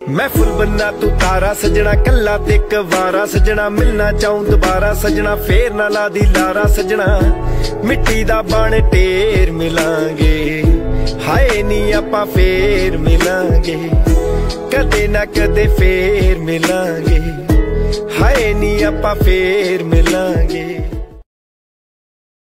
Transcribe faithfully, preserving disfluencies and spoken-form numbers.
मैं फुल बन्ना तू तारा सजना, कला ते कवारा सजना, मिलना चाहूं दोबारा सजना, फेर ना ला दी लारा सजना। मिट्टी दा बन ढेर मिलांगे, हाय नी आपां फेर मिलांगे, कदे ना कदे फेर मिलांगे, हाय नी आपां फेर मिलांगे।